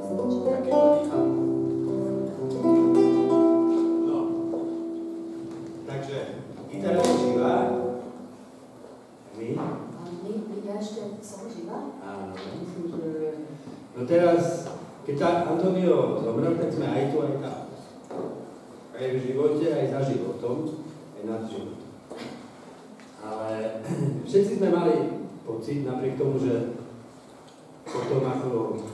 No teraz, keď Antonio zomrel, tak sme aj tu, aj tam. Aj v živote, aj za životom, aj nad životom. Ale všetci sme mali pocit, napriek tomu, že potom ako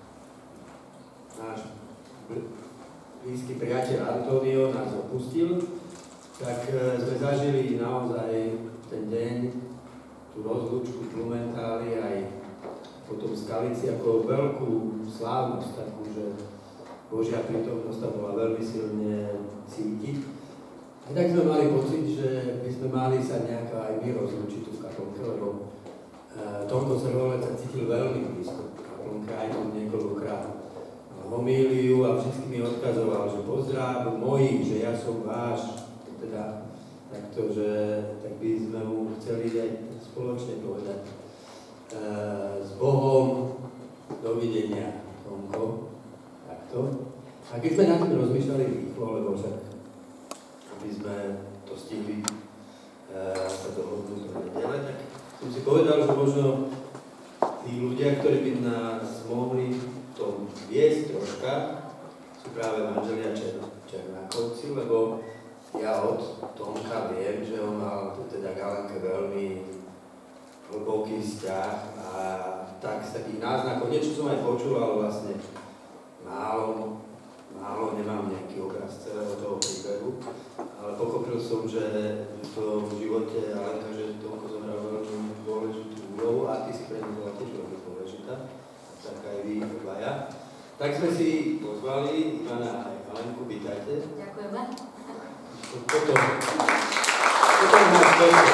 náš blízky priateľ Antonio nás opustil, tak sme zažili naozaj ten deň, tú rozlúčku v Blumentáli aj potom v Skalici ako veľkú slávnosť, takú, že Božia prítomnosť tam bola veľmi silne cítiť. A tak sme mali pocit, že by sme mali sa nejako aj my rozlúčiť tu v kaplnke, lebo Tonko Srholec sa cítil veľmi blízko v kaplnke, aj tu niekoľkokrát homíliu a vždy mi odkazoval, že pozdrav mojich, že ja som váš, teda takto, že tak by sme mu chceli aj spoločne povedať. S Bohom, dovidenia, Tomko, takto. A keď sme na tým rozmýšľali rýchlo, lebo však, aby sme to stihli sa dohodnúť do nedele, tak som si povedal, že možno tí ľudia, ktorí by nás mohli v tom viesť troška, sú práve manželia Černákovci, lebo ja od Tomka viem, že on mal teda Galenke veľmi hlboký vzťah a tak z takých náznakov, niečo som aj počul, ale vlastne málo, nemám nejaký obraz celého toho príbehu, ale pochopil som, že v tom živote Alenka, že Tomko zomral veľmi dôležitú úlohu a ty si pre ňu bola tiež veľmi dôležitá, tak aj vy dvaja. Tak sme si pozvali Ivana aj Alenku, vítajte. Ďakujeme. Potom nás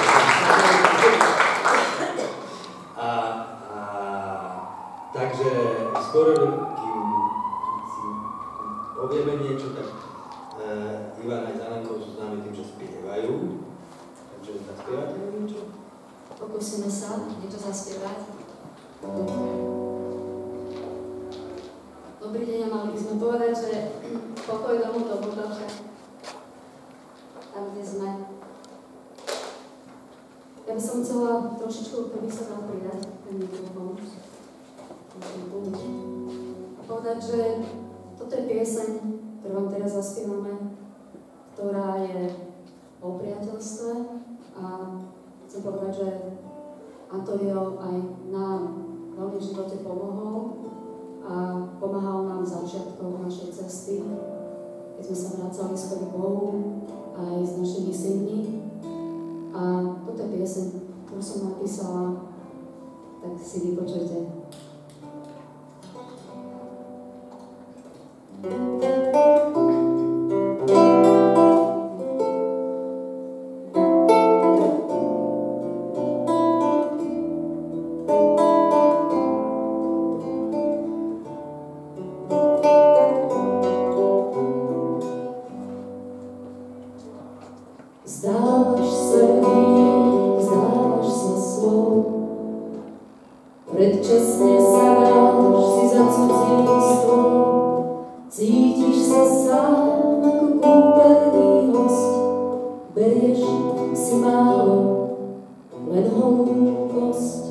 takže skôr, kým si povieme niečo, tak Ivan aj s Alenkou sú známi tým, že spievajú. Takže zaspievate niečo? Pokúsime sa niečo zaspievať. Dobrý deň, a mali by sme povedať, že pokoj domov do Božavča. Tam, kde sme. Ja by som chcela trošičku, keby sa tam pridať, ten mikrofón. A povedať, že toto je pieseň, ktorú vám teraz zaspievame, ktorá je o priateľstve a chcem povedať, že Antonio aj nám veľmi v živote pomohol a pomáhal nám začiatkom našej cesty, keď sme sa vracali skôr k Bohu aj s našimi synmi. A toto je pieseň, ktorú som napísala, tak si vypočujte. Predčasne sa dáš si za cudzíctvo, cítiš sa sám ako kúpeľný host, berieš si málo, len holú kosť.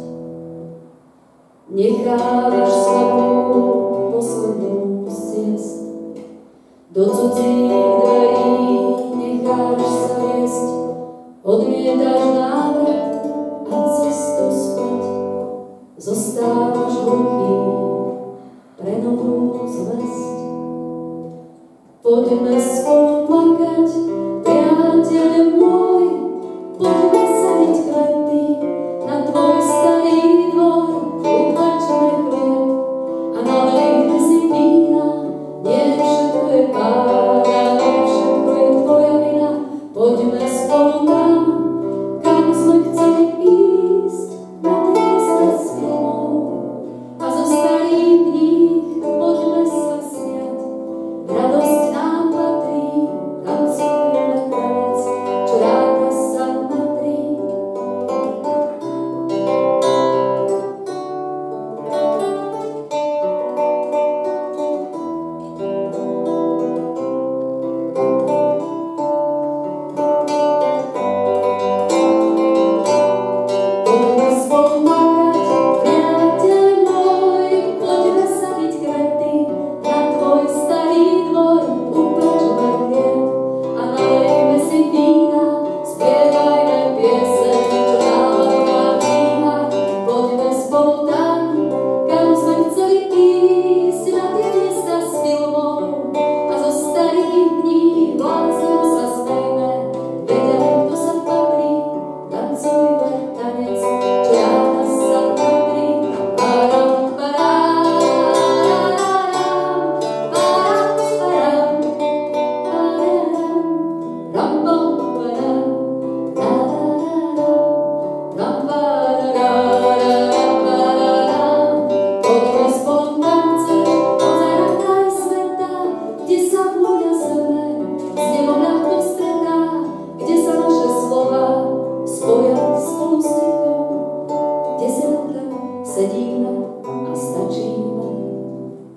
Nechávaš slepú poslednú z ciest, do cudzích dverí necháš sa viesť, odmietaš návrat a cestu späť. Zostávaš hluchý pre novú zvesť. Poďme spolu plakať, priateľ môj, poďme sadiť kvety na tvoj starý dvor, uplačme chlieb a nalejme si vína, nie všetko je pára, všetko je tvoja vina. Poďme spolu tam, kam sme chceli ísť, na miesta slov a zo starých kníh poďme sa smiať. Radosť nám patrí, tancujme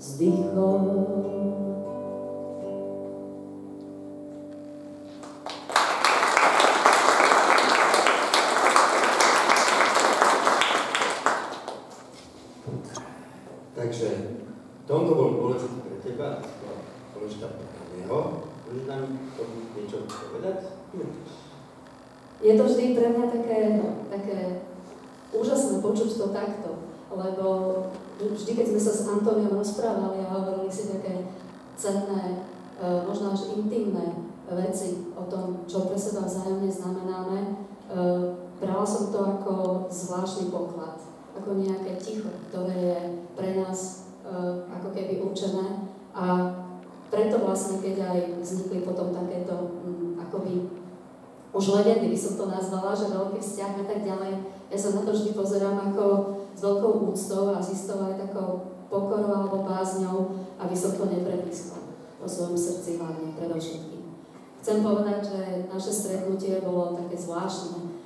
vzdychol. Takže tomto bol dôležitý pre teba, dôležitá pre neho. Môžeš nám to niečo povedať? Je to vždy pre mňa také úžasné počuť to takto, lebo vždy, keď sme sa s Antóniom rozprávali a hovorili si také cenné, možno až intimné veci o tom, čo pre seba vzájomne znamenáme, brala som to ako zvláštny poklad, ako nejaké ticho, ktoré je pre nás ako keby určené. A preto vlastne, keď aj vznikli potom takéto akoby už legendy by som to nazvala, že veľký vzťah a tak ďalej, ja sa na to vždy pozerám ako s veľkou úctou a s istou aj takou pokorou alebo bázňou, aby som to neprepískla vo svojom srdci hlavne predovšetkým. Chcem povedať, že naše stretnutie bolo také zvláštne.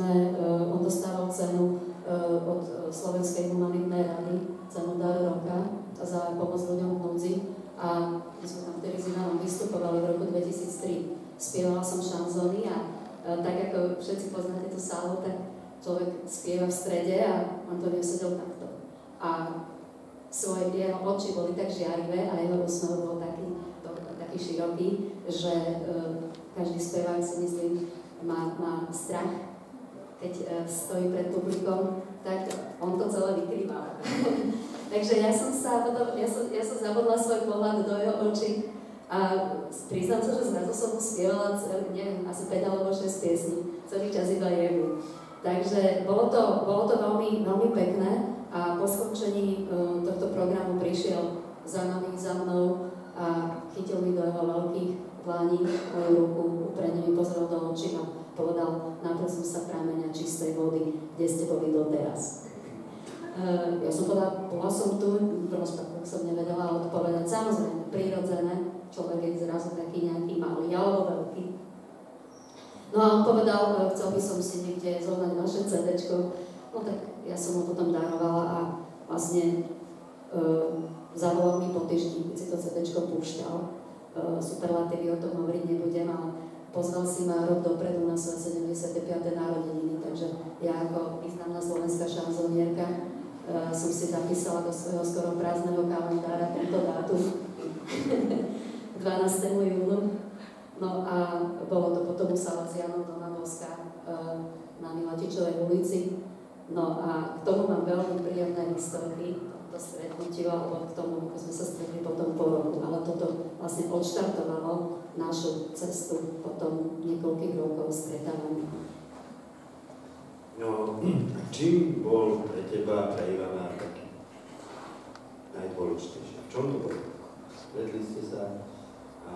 On dostával cenu od Slovenskej humanitnej rady, cenu Dar roka za pomoc ľuďom v núdzi a my sme tam vtedy s Ivanom vystupovali v roku 2003. Spievala som šanzóny a tak ako všetci poznáte tú sálu, tak človek spieva v strede a Antonio sedel takto. A jeho oči boli tak žiarivé a jeho úsmev bol taký široký, že každý spevák si myslím má strach, keď stojí pred publikom, tak on to celé vykrýval. Takže ja som zabudla svoj pohľad do jeho očí a priznám sa, že zrazu som mu spievala, neviem, asi 5 alebo 6 piesní, celý čas iba jemu. Takže bolo to veľmi, veľmi pekné a po skončení tohto programu prišiel za mnou a chytil mi do jeho veľkých dlaní moju ruku, úprimne mi pozrel do očí a povedal: napil som sa prameňa čistej vody, kde ste boli doteraz. Ja som povedala, bola som tu, v rozpakoch som nevedela odpovedať. Samozrejme, prirodzené, človek je zrazu taký nejaký malý alebo veľký. No a on povedal, chcel by som si niekde zohnať vaše CD-čko. No tak ja som ho potom darovala a vlastne zavolal mi po týždni, keď si to CD-čko púšťal. Superlatívy o tom hovoriť nebudem, ale pozval si ma rok dopredu na svoje 75. narodeniny, takže ja ako významná slovenská šanzonierka som si zapísala do svojho skoro prázdneho kalendára tento dátum 12. júnu. No a bolo to potom u Salesianov Doma Boska na Milatičovej ulici. No a k tomu mám veľmi príjemné histórie, to stretnutiu, alebo k tomu, ako sme sa stretli potom po roku. Ale toto vlastne odštartovalo našu cestu potom niekoľkých rokov stretávania. No, čím bol pre teba, pre Ivana taký najdôležitejší? V čom to bolo? Stretli ste sa a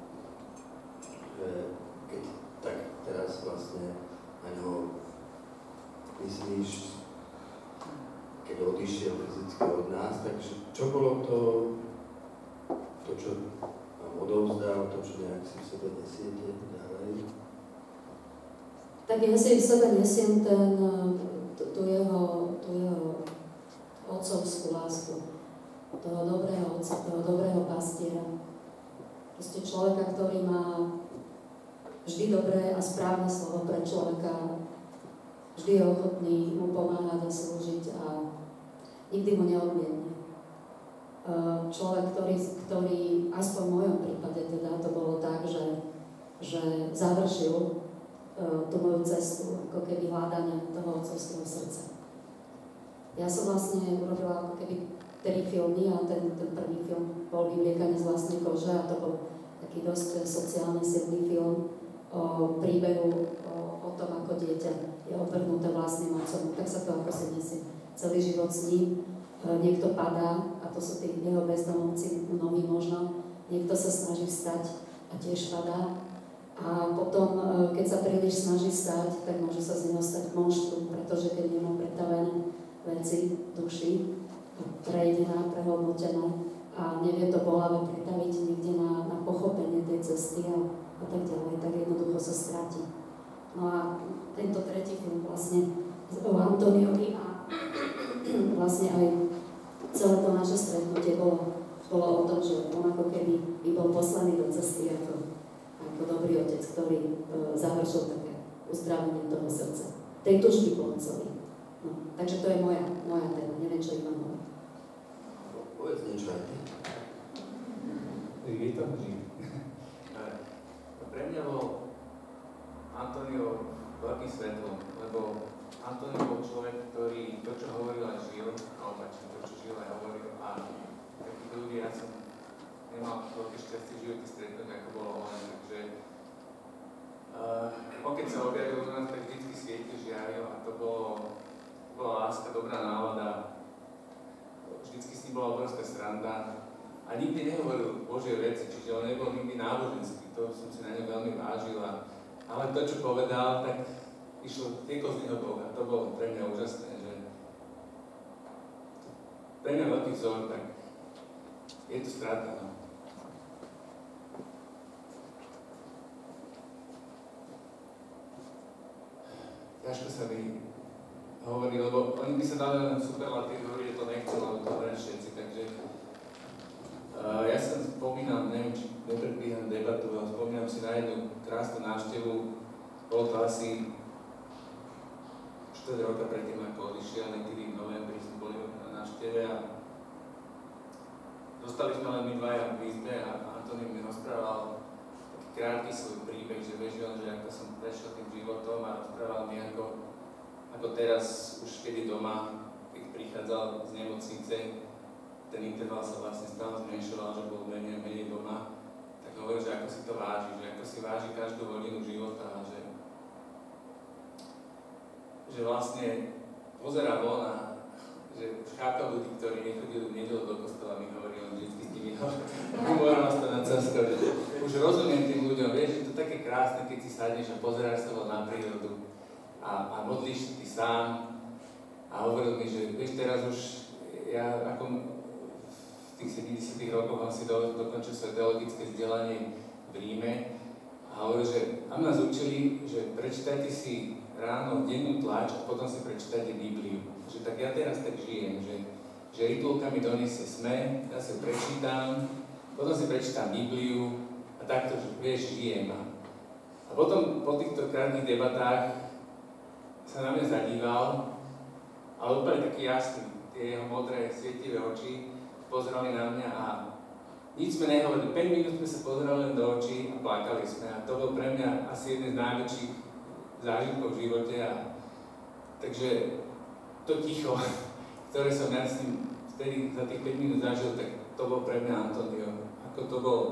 keď tak teraz vlastne na ňo myslíš, keď odišiel fyzicky od nás, takže čo bolo to čo vám odovzdal, to, čo nejak si v sebe nesiete ďalej? Tak ja si v sebe nesiem tú jeho otcovskú lásku, toho dobrého otca, toho dobrého pastiera. Proste človeka, ktorý má vždy dobré a správne slovo pre človeka, vždy je ochotný mu pomáhať a slúžiť a nikdy mu neodmietne. Človek, ktorý aspoň v mojom prípade teda to bolo tak, že završil tú moju cestu, ako keby hľadania toho otcovského srdca. Ja som vlastne urobila ako keby 3 filmy a ten prvý film bol Vyvliekaný z vlastnej kože a to bol taký dosť sociálne silný film o príbehu o tom, ako dieťa je odvrhnuté vlastným otcom. Tak sa to ako si nesie celý život s ním. Niekto padá, a to sú tí jeho bezdomovci, mnohí možno, niekto sa snaží vstať a tiež padá. A potom, keď sa príliš snaží stať, tak môže sa z neho stať monštrum, pretože keď nemá pretavené veci duši, prejdená, prehodnotená a nevie to bolavo pretaviť niekde na pochopenie tej cesty a tak ďalej, tak jednoducho sa stratí. No a tento tretí film vlastne o Antoniovi a vlastne aj celé to naše stretnutie bolo o tom, že on ako keby by bol poslaný do cesty ako dobrý otec, ktorý završil také uzdravenie toho srdca. Tej túžby po otcovi. No, takže to je moja téma. Neviem, čo Ivan hovorí. Povedz niečo aj ty. Je to Pre mňa bol Antonio veľkým svetlom, lebo Antonio bol človek, ktorý to, čo hovoril, aj žil, opačne, to, čo žil, aj hovoril. A takých ľudí ja som nemal veľké šťastie v živote stretnúť, ako bolo on. Takže on keď sa objavil do nás, tak vždycky svietil, žiaril a to bola láska, dobrá nálada. Vždycky s ním bola obrovská sranda. A nikdy nehovoril Božie veci, čiže on nebol nikdy náboženský, to som si na ňom veľmi vážil. Ale to, čo povedal, tak tieklo z neho Boh a to bolo pre mňa úžasné, že pre mňa veľký vzor, tak je to strata, no. Ťažko sa mi hovorí, lebo oni by sa dali len superlatív hovoriť, že to nechcel, lebo to hovorí všetci, takže ja sa spomínam, neviem, či nepredbíham debatu, ale spomínam si na jednu krásnu návštevu. Bolo to asi 4 roka predtým, ako odišiel, niekedy v novembri sme boli na návšteve a dostali sme len my dvaja v izbe a Antonín mi rozprával taký krátky svoj príbeh, že vežil, že ako som prešiel tým životom a rozprával mi, ako teraz už kedy doma, keď prichádzal z nemocnice, ten interval sa vlastne stále zmenšoval, že bol menej doma, tak hovoril, že ako si to váži, že ako si váži každú hodinu života a že vlastne pozerá von a že už chápal ľudí, ktorí nechodili v nedeľu do kostola, mi hovorí on vždycky s tými humorom na cestou, že už rozumiem tým ľuďom, vieš, že to také krásne, keď si sadneš a pozeráš sa na prírodu a modlíš ty sám a hovoril mi, že vieš, teraz už ja ako v tých 70 rokoch on si dokončil svoje teologické vzdelanie v Ríme a hovoril, že tam nás učili, že prečítajte si ráno dennú tlač a potom si prečítajte Bibliu. Že tak ja teraz tak žijem, že Ritulka mi doniesie SME, ja si prečítam, potom si prečítam Bibliu a takto, vieš, žijem. A potom po týchto krátkych debatách sa na mňa zadíval, ale úplne taký jasný, tie jeho modré, svietivé oči pozerali na mňa a nič sme nehovorili. 5 minút sme sa pozerali len do očí a plakali sme. A to bol pre mňa asi jeden z najväčších zážitkov v živote. Takže to ticho, ktoré som ja s ním vtedy za tých 5 minút zažil, tak to bol pre mňa Antonio. Ako to bol...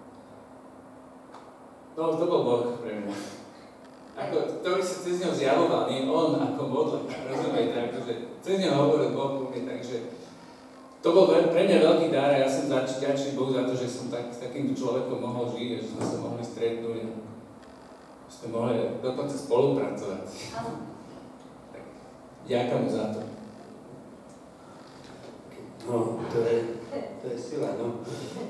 No, to bol Boh pre mňa. Ako, ktorý sa cez neho zjavoval, nie on ako modlek, rozumiete, akože cez neho hovoril Boh ku mne, takže to bol pre mňa veľký dar a ja som ďačný Bohu za to, že som s takýmto človekom mohol žiť, že sme sa mohli stretnúť a sme mohli dokonca spolupracovať. Tak, ďakujem mu za to. No, to je sila, no.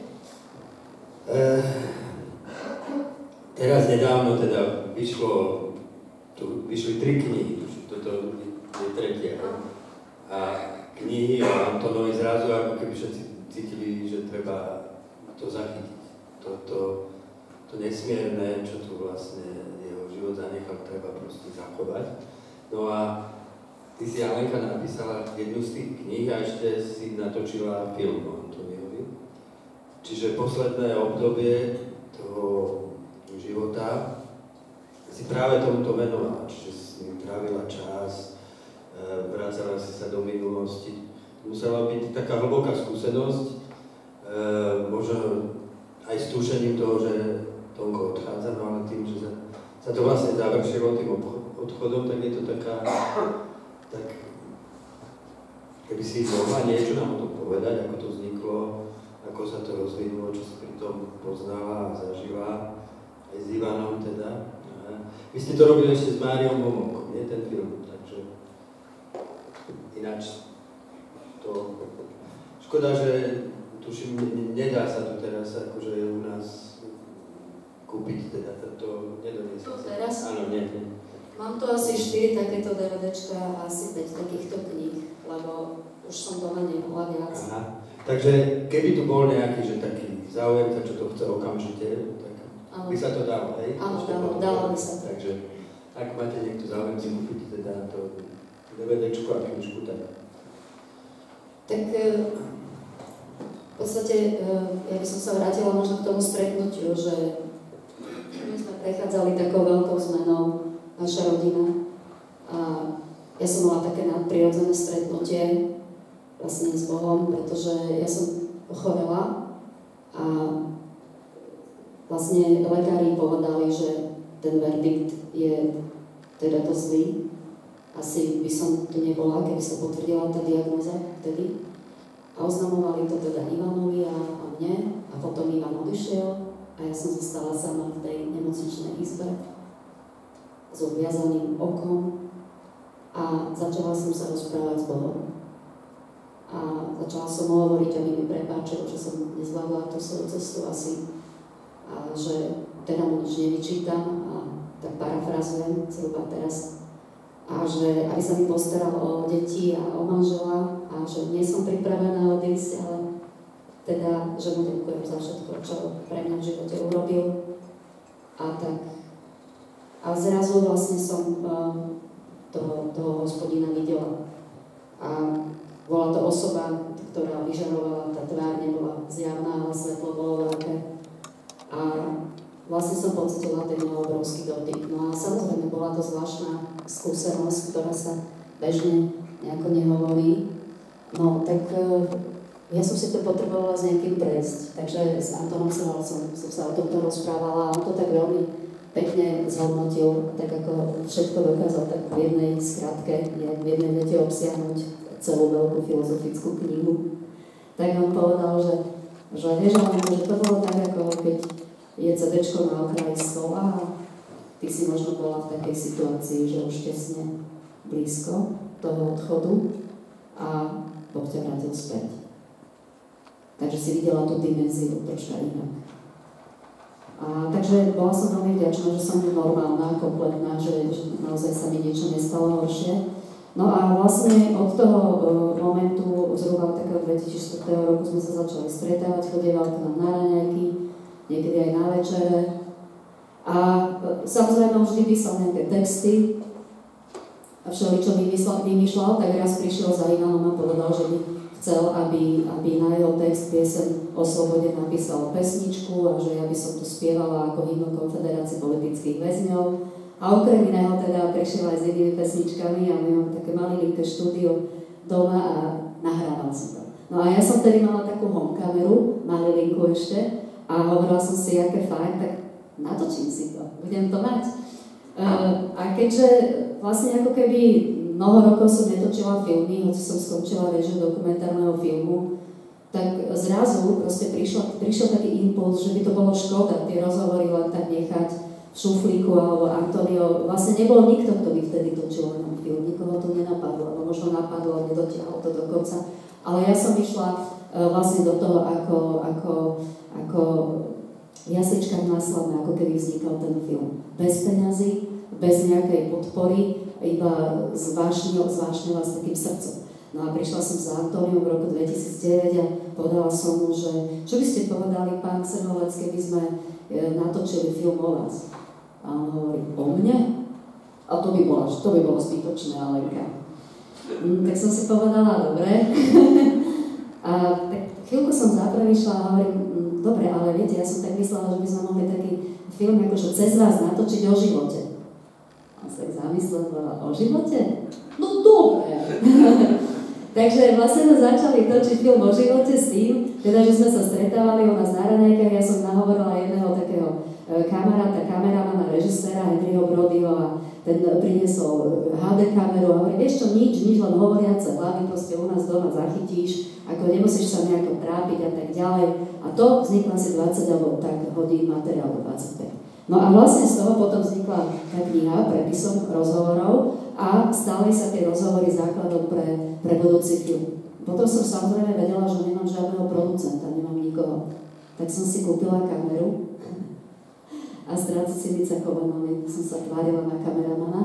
Teraz nedávno teda vyšli 3 knihy, toto je tretia. A knihy o Antonovi zrazu ako keby všetci cítili, že treba to zachytiť. To nesmierne, čo tu vlastne jeho život zanechal, treba proste zachovať. No a ty si, Alenka, napísala jednu z tých kníh a ešte si natočila film o Antoniovi. Čiže posledné obdobie toho života si práve tomuto venovala, čiže si s ním trávila čas, vracala si sa do minulosti. Musela byť taká hlboká skúsenosť, možno aj s tušením toho, že Tonko odchádza, no ale tým, že sa to vlastne završilo tým odchodom, tak je to taká, tak keby si mohla niečo nám o tom povedať, ako to vzniklo, ako sa to rozvinulo, čo si pri tom poznala a zažila, aj s Ivanom teda. Vy ste to robili ešte s Máriou Momokom, nie ten film, takže ináč to... Škoda, že tuším, nedá sa tu teraz, akože u nás kúpiť, teda to nedoniesla sa. Teraz? Áno, nie. Mám tu asi 4 takéto DVDčka a asi 5 takýchto kníh, lebo už som doma nebola viac. Aha. Takže keby tu bol nejaký, že taký záujemca, čo to chce okamžite, tak by sa to dalo, hej? Áno, dalo by sa to. Takže ak máte niekto záujem si kúpiť teda to DVDčko a knižku, tak... Tak v podstate ja by som sa vrátila možno k tomu stretnutiu, že my sme prechádzali takou veľkou zmenou, naša rodina. A ja som mala také nadprirodzené stretnutie vlastne s Bohom, pretože ja som ochorela a vlastne lekári povedali, že ten verdikt je teda to zlý. Asi by som tu nebola, keby sa potvrdila tá diagnóza vtedy. A oznamovali to teda Ivanovi a mne a potom Ivan odišiel a ja som zostala sama v tej nemocničnej izbe s obviazaným okom a začala som sa rozprávať s Bohom. A začala som mu hovoriť, aby mi prepáčil, že som nezvládla tú svoju cestu asi a že teda mu nič nevyčítam a tak parafrazujem zhruba teraz a že aby sa mi postaral o deti a o manžela a že nie som pripravená odísť, ale teda, že mu ďakujem za všetko, čo pre mňa v živote urobil a tak. A zrazu vlastne som toho Hospodina videla a bola to osoba, ktorá vyžarovala, tá tvár nebola zjavná, ale svetlo bolo veľké. A vlastne som pocitila ten obrovský dotyk. No a samozrejme bola to zvláštna skúsenosť, ktorá sa bežne nejako nehovorí. No tak ja som si to potrebovala s nejakým prejsť. Takže s Antonom som sa o tomto rozprávala a on to tak veľmi pekne zhodnotil, tak ako všetko dokázal tak v jednej skratke, v jednej vete obsiahnuť celú veľkú filozofickú knihu. Tak on povedal, že vieš, že to bolo tak, ako keď je CDčko na okraji stola a ty si možno bola v takej situácii, že už tesne blízko toho odchodu a Boh ťa vrátil späť. Takže si videla tú dimenziu troška inak. A takže bola som veľmi vďačná, že som normálna, kompletná, že naozaj sa mi niečo nestalo horšie. No a vlastne od toho momentu, zhruba takého 2004 roku sme sa začali stretávať, chodieval k nám na raňajky, niekedy aj na večere. A samozrejme vždy písal nejaké texty a všeličo vymýšľal, tak raz prišiel za Ivanom a povedal, že by chcel, aby na jeho text pieseň o slobode napísal pesničku a že ja by som tu spievala ako hymnu Konfederácie politických väzňov. A okrem iného teda prišiel aj s inými pesničkami a my máme také malinké štúdio doma a nahrával som to. No a ja som tedy mala takú home kameru, malilinku ešte, a hovorila som si, aké fajn, tak natočím si to, budem to mať. A keďže vlastne ako keby mnoho rokov som netočila filmy, hoci som skončila režiu dokumentárneho filmu, tak zrazu proste prišiel taký impuls, že by to bolo škoda tie rozhovory len tak nechať v šuflíku, alebo Antonio, vlastne nebol nikto, kto by vtedy točil len film, nikoho to nenapadlo, alebo možno napadlo, nedotiahol to do konca. Ale ja som išla vlastne do toho ako jaslička v následne, ako keby vznikal ten film. Bez peňazí, bez nejakej podpory, iba zvášnila s takým srdcom. No a prišla som za Antoniom v roku 2009 a povedala som mu, že čo by ste povedali, pán Crnovec, keby sme natočili film o vás. A on hovorí, o mne? A to by bolo zbytočné, Alenka. Tak som si povedala, dobre. A tak chvíľku som zapremýšľala a hovorím, dobre, ale viete, ja som tak myslela, že by sme mohli taký film akože cez vás natočiť o živote. A sa tak zamyslela, o živote? No dobre. Takže vlastne sme začali točiť film o živote s tým, teda, že sme sa stretávali u nás na raňajkách, ja som nahovorila jedného takého kamaráta, kameramana, režiséra Henryho Brodyho a ten priniesol HD kameru a hovorí, vieš čo, nič, len hovoriace hlavy proste u nás doma zachytíš, ako nemusíš sa nejako trápiť a tak ďalej. A to vznikla asi 20 alebo tak hodín materiálu 25. No a vlastne z toho potom vznikla tá kniha prepisom rozhovorov a stali sa tie rozhovory základom pre budúci film. Potom som samozrejme vedela, že nemám žiadneho producenta, nemám nikoho. Tak som si kúpila kameru a s Dracucimi Cechovanom som sa tvárila na kameramana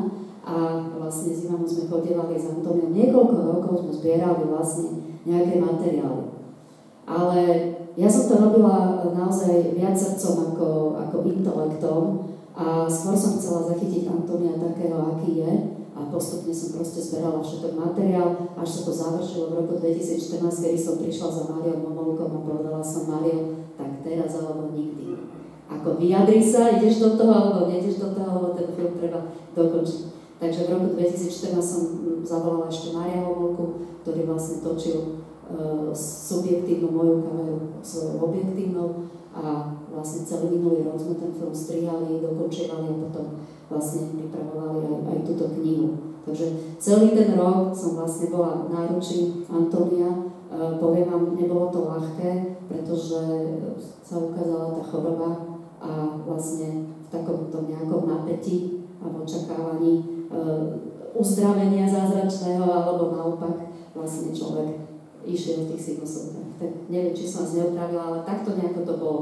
a vlastne s Ivanom sme chodievali s Antoniom. Niekoľko rokov sme zbierali vlastne nejaké materiály. Ale ja som to robila naozaj viac srdcom ako intelektom a skôr som chcela zachytiť Antonia takého, aký je, a postupne som proste zberala všetok materiál, až sa to završilo v roku 2014, kedy som prišla za Máriou Momolkom a povedala som: Mário, tak teraz alebo nikdy. Ako vyjadri sa, ideš do toho alebo nejdeš do toho, alebo ten film treba dokončiť. Takže v roku 2014 som zavolala ešte Mária Momolku, ktorý vlastne točil subjektívnu moju kameru svojou objektívnou a vlastne celý minulý rok sme ten film strihali, dokončovali a potom vlastne pripravovali aj túto knihu. Takže celý ten rok som vlastne bola v náručí Antonia. Poviem vám, nebolo to ľahké, pretože sa ukázala tá choroba a vlastne v takomto nejakom napätí a v očakávaní uzdravenia zázračného, alebo naopak vlastne človek išiel v tých sinusovkách. Tak neviem, či som vás neopravila, ale takto nejako to bolo.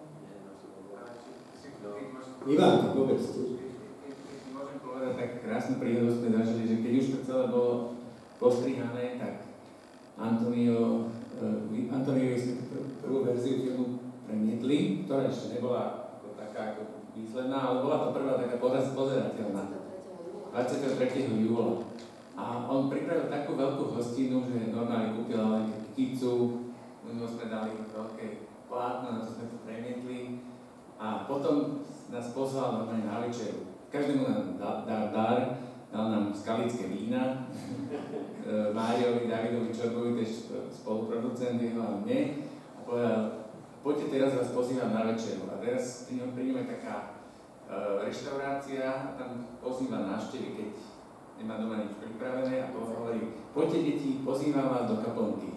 Ivan, vôbec. Keď môžem povedať, tak krásnu príhodu sme zažili, že keď už to celé bolo postrihané, tak Antoniovi sme prvú verziu filmu premietli, ktorá ešte nebola ako taká ako výsledná, ale bola to prvá taká pozerateľná. 23. júla. A on pripravil takú veľkú hostinu, že normálne kúpila len kyticu, no sme dali veľké plátno, na to sme to premietli a potom nás pozval normálne na večeru. Každému nám dal dar, dal nám skalické vína, Máriovi, Davidovi Čorbovi, tiež spoluproducent jeho a mne, a povedal: poďte, teraz vás pozývam na večeru. A teraz príjme taká reštaurácia a tam pozýva návštevy, keď nemá doma nič pripravené, a hovorí: poďte deti, pozývam vás do kaponky.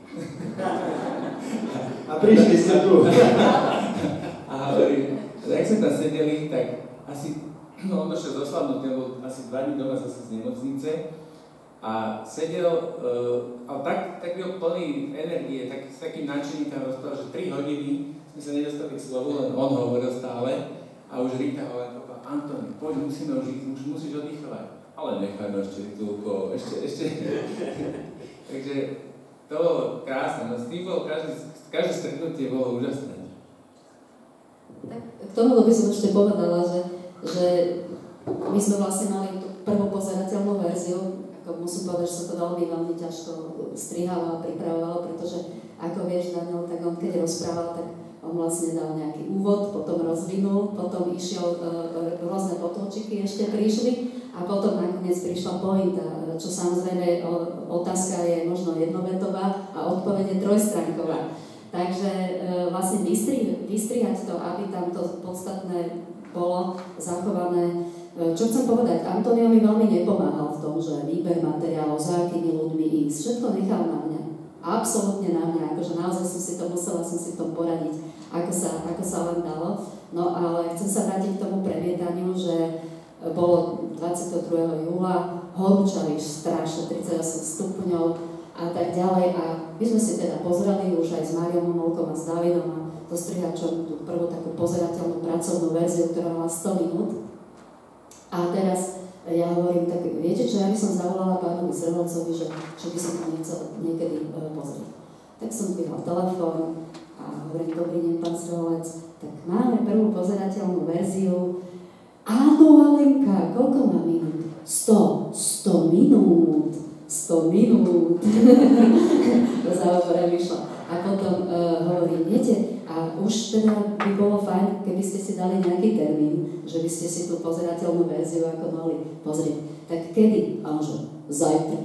A prišli ste tu. A hovorí, jak sme tam sedeli, tak asi, on došiel zo Slavnosti, on bol asi 2 dní doma zase z nemocnice a sedel, ale tak byl plný energie, s takým nadšením tam rozprával, že 3 hodiny sme sa nedostali k slovu, len on hovoril stále a už Rita hovorila: Antoni, poď, musíme už ísť, už musíš oddychovať. Ale nechajme ešte túko, ešte. Takže to bolo krásne, no s tým bolo každé stretnutie bolo úžasné. Tak k tomu by som ešte povedala, že my sme vlastne mali tú prvú pozerateľnú verziu. Ako musím povedať, že sa to veľmi ťažko strihalo a pripravovalo, pretože ako vieš, Daniel, tak on keď rozprával, tak on vlastne dal nejaký úvod, potom rozvinul, potom išiel, rôzne potočiky ešte prišli a potom nakoniec prišla pointa, čo samozrejme otázka je možno jednovetová a odpoveď je trojstránková. Takže vlastne vystrihať to, aby tam to podstatné bolo zachované. Čo chcem povedať, Antonio mi veľmi nepomáhal v tom, že výber materiálov, za akými ľuďmi ísť, všetko nechal na mňa. Absolútne na mňa, akože naozaj musela som si v tom poradiť, ako sa len dalo. No ale chcem sa vrátiť k tomu premietaniu, že bolo 22. júla, horúčali strašne, 38 stupňov a tak ďalej. A my sme si teda pozreli už aj s Máriou Momolkom a s Davidom a dostrihačom tú prvú takú pozerateľnú pracovnú verziu, ktorá mala 100 minút. A teraz ja hovorím, tak viete čo, ja by som zavolala pánovi Srholcovi, že by som to nechcel niekedy pozrieť. Tak som dvihla telefón a hovorím: dobrý deň, pán Srholec, tak máme prvú pozerateľnú verziu. Áno, Alenka, koľko má minút? 100 minút. 100 minút. To záoborem vyšlo. A potom hovorím: viete, a už teda by bolo fajn, keby ste si dali nejaký termín, že by ste si tú pozerateľnú verziu ako mali pozrieť. Tak kedy? A že zajtra.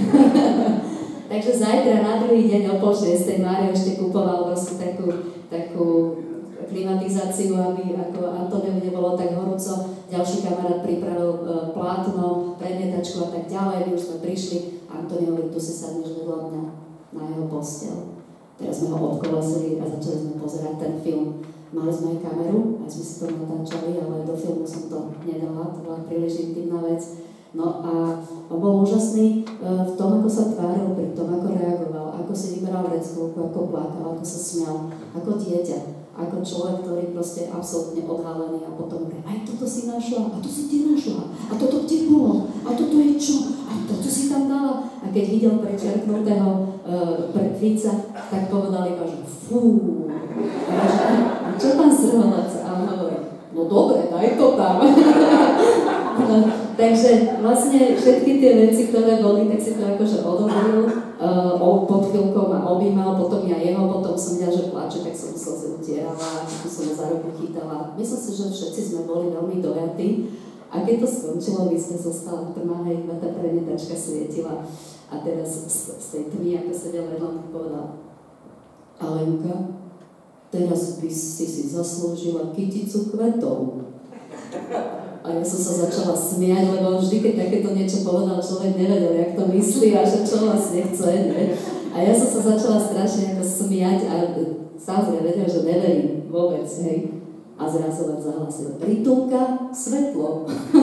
Takže zajtra na druhý deň o 5:30 Mário ešte kupoval vlastne takú klimatizáciu, aby ako Antoniovi nebolo tak horúco. Ďalší kamarát pripravil plátno, premietačku a tak ďalej. My už sme prišli a Antoniovi: tu si sadneš vedľa mňa na jeho posteľ. Teraz sme ho obkolesili a začali sme pozerať ten film. Mali sme aj kameru, aj sme si to natáčali, ale do filmu som to nedala, to bola príliš intimná vec. No a on bol úžasný v tom, ako sa tváril, pri tom, ako reagoval, ako si vyberal vreckovku, ako plakal, ako sa smial, ako dieťa, ako človek, ktorý proste je absolútne odhalený a potom hovorí, aj toto si našla, a to si ty našla, a toto kde bolo, a toto je čo, a toto si tam dala. A keď videl prečerknutého Fica, tak povedal iba, že fú. A čo pán Srholec? A on hovorí, no dobre, daj to tam. No, takže vlastne všetky tie veci, ktoré boli, tak si to akože odobril, pod chvíľkou ma objímal, potom ja jeho, potom som videla, že plače, tak som slzy utierala, potom som ho za ruku chytala. Myslím si, že všetci sme boli veľmi dojatí. A keď to skončilo, vy ste zostala tma, hej, iba tá premietačka svietila. A teraz z tej tmy, ako sedel vedľa, mi povedal, Alenka, teraz by si zaslúžila kyticu kvetov. A ja som sa začala smiať, lebo vždy, keď takéto niečo povedal, človek nevedel, jak to myslí a že čo vlastne chce, ne? A ja som sa začala strašne ako smiať a samozrejme vedel, že neverím vôbec, hej. A zrazu len zahlasil, Ritulka, svetlo.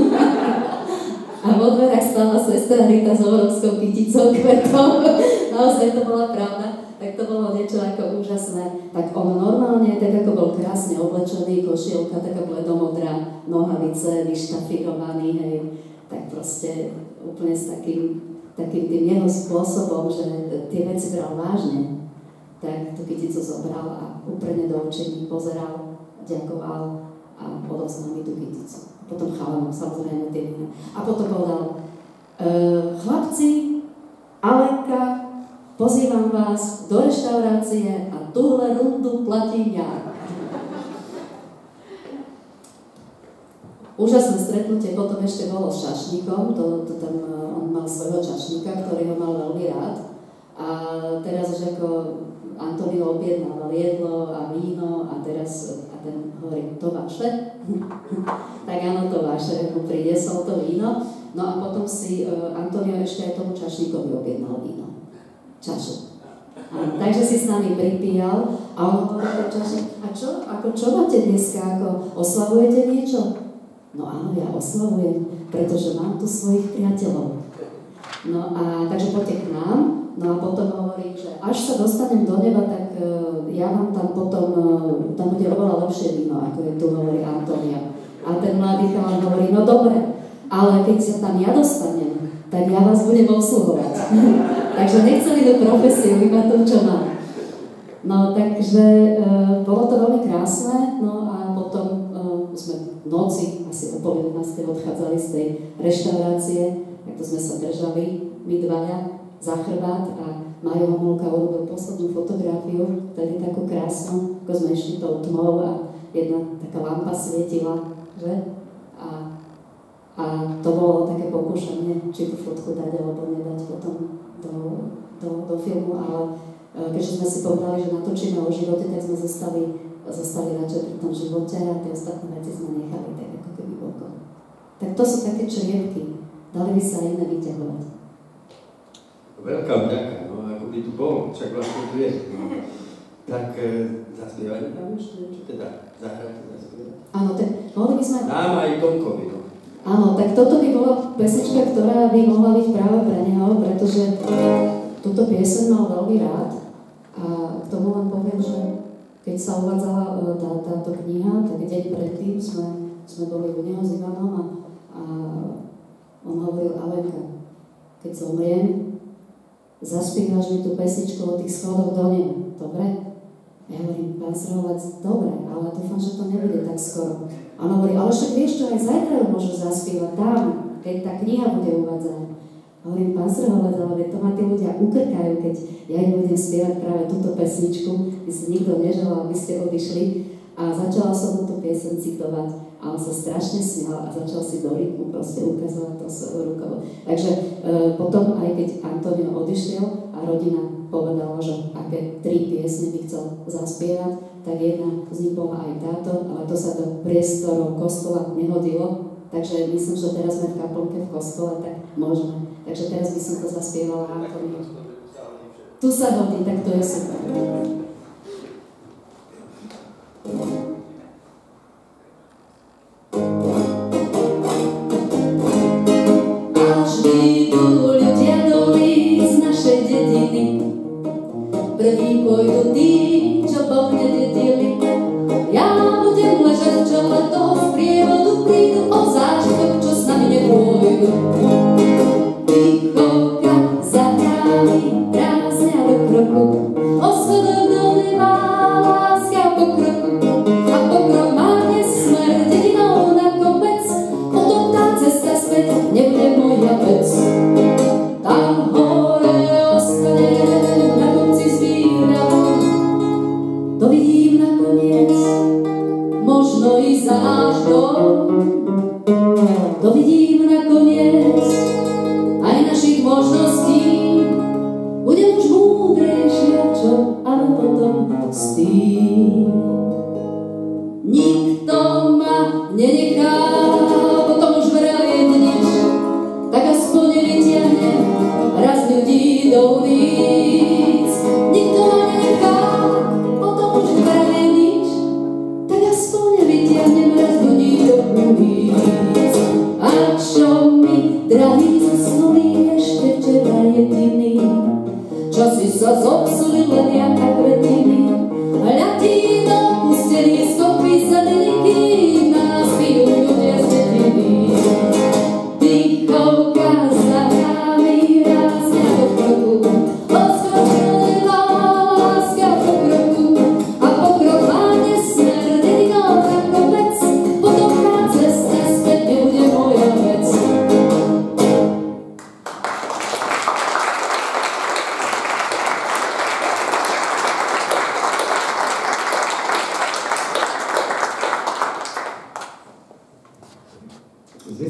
A vo dverách stála sestra Rita s obrovskou kyticou kvetov. Naozaj to bola pravda. Tak to bolo niečo ako úžasné. Tak on normálne, tak ako bol krásne oblečený, košielka, taká bledomodrá, nohavice, vyštafírovaný, hej. Tak proste úplne s takým tým jeho spôsobom, že tie veci bral vážne. Tak tú kyticu zobral a úplne do očí pozeral, ďakoval a odovzdal mi tú kyticu. Potom chalanom, samozrejme, tie vína. A potom povedal, chlapci, Alenka, pozývam vás do reštaurácie a túhle rundu platím ja. Úžasné stretnutie potom ešte bolo s čašníkom, tam on mal svojho čašníka, ktorý ho mal veľmi rád. A teraz už ako Antonio objednával jedlo a víno a teraz a ten hovorí, to vaše? Tak áno, to vaše, mu priniesol to víno. No a potom si Antonio ešte aj tomu čašníkovi objednal víno. Čašu. Takže si s nami pripíjal a on hovorí, a čo máte dneska, ako oslavujete niečo? No áno, ja oslavujem, pretože mám tu svojich priateľov. No a takže poďte k nám, no a potom hovorí, že až sa dostanem do neba, tak ja vám tam potom, tam bude oveľa lepšie víno, ako je tu hovorí Antonia. A ten mladý chalan hovorí, no dobre, ale keď sa tam ja dostanem, tak ja vás budem obsluhovať. Takže nechceli do profesiu, iba to, čo mám. No, takže bolo to veľmi krásne, no a potom sme v noci, asi o 11:30 odchádzali z tej reštaurácie, tak to sme sa držali, my dvaja, za chrbát a Majo Homolka urobil poslednú fotografiu, vtedy takú krásnu, ako sme išli tou tmou a jedna taká lampa svietila, že? A to bolo také pokúšanie, či tú fotku dať alebo nedať potom do filmu, ale keďže sme si povedali, že natočíme o živote, tak sme zostali radšej pri tom živote a tie ostatné veci sme nechali tak ako keby bokom. Tak to sú také črievky, dali by sa iné vyťahovať. Veľká vďaka, no ako by tu bol, však vlastne tu je. Tak zaspievali tam ešte niečo, teda zahrajte, zaspievať? Áno, tak mohli by sme... Nám aj Tomkovi, no. Áno, tak toto by bola pesnička, ktorá by mohla byť práve pre neho, pretože túto pieseň mal veľmi rád a k tomu len poviem, že keď sa uvádzala táto kniha, tak deň predtým sme boli u neho s Ivanom a on hovoril, Alenka, keď zomriem, zaspívaš mi tú pesničku o tých schodoch do neba, dobre? Ja hovorím, pán Srholec, dobre, ale dúfam, že to nebude tak skoro. A on hovorí, ale však vieš čo, aj zajtra ju môžu zaspievať tam, keď tá kniha bude uvádzaná. A hovorím, pán Srholec, ale to ma tí ľudia ukrkajú, keď ja im budem spievať práve túto pesničku, by si nikto neželal, aby ste odišli. A začala som mu tú pieseň citovať a on sa strašne smial a začal si do rytmu proste ukazovať to svojou rukou. Takže potom, aj keď Antonio odišiel a rodina povedala, že aké 3 piesne by chcel zaspievať, tak jedna z nich bola aj táto, ale to sa do priestorov kostola nehodilo, takže myslím, že teraz sme v kaplnke v kostole, tak môžeme. Takže teraz by som to zaspievala Antonio. Tu sa hodí, tak to je super.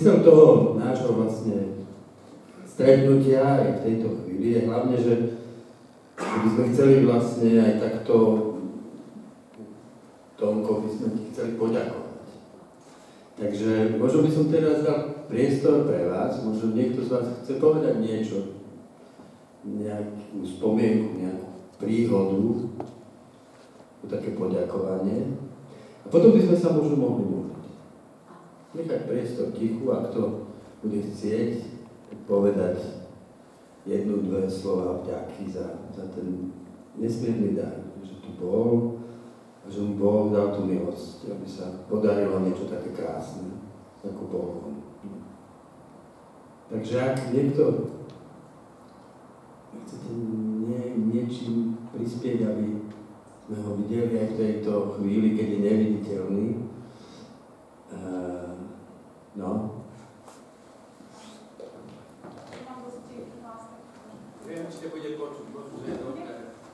zmysel toho nášho vlastne stretnutia aj v tejto chvíli je hlavne, že by sme chceli vlastne aj takto Tomko by sme ti chceli poďakovať. Takže možno by som teraz dal priestor pre vás, možno niekto z vás chce povedať niečo, nejakú spomienku, nejakú príhodu, také poďakovanie. A potom by sme sa možno mohli modliť. Nechať priestor tichu, ak to bude chcieť, povedať jednu, dve slova vďaky za ten nesmierny dar, že tu bol a že mu Boh dal tú milosť, aby sa podarilo niečo také krásne, ako Boh. Takže ak niekto chcete niečím prispieť, aby sme ho videli aj v tejto chvíli, keď je neviditeľný, no. Viem, či to bude počuť, možno, že je dobré.